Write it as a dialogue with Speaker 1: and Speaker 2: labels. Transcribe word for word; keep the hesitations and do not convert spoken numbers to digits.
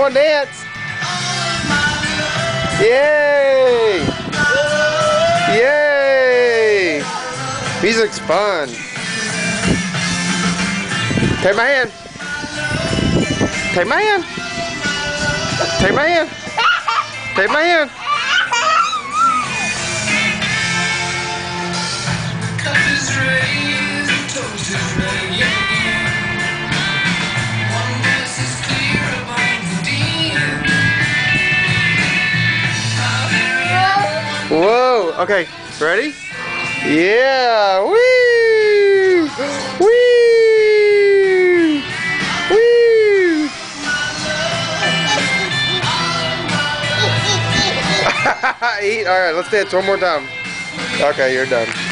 Speaker 1: on, dance. Yay! Yay! Music's fun. Take my hand. Take my hand. Take my hand. Take my hand. Whoa, okay, ready? Yeah, wee! Wee! Wee! Eat, alright, let's dance one more time. Okay, you're done.